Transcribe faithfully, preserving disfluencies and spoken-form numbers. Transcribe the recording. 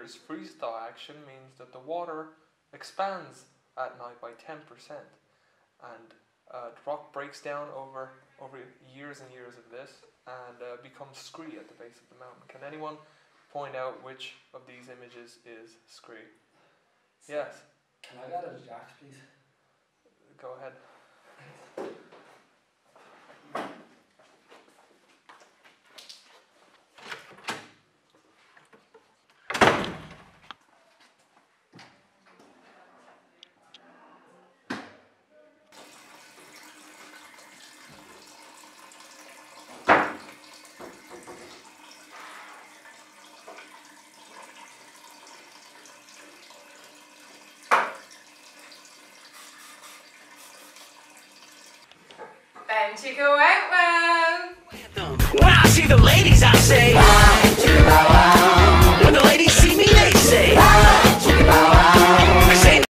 years, freeze-thaw action means that the water expands at night by ten percent, and uh, the rock breaks down over over years and years of this, and uh, becomes scree at the base of the mountain. Can anyone point out which of these images is scree? Yes. Can I get a Jax, please? Go ahead. Ben Chico Out Wow! When I see the ladies, I say, wow, wow, wow.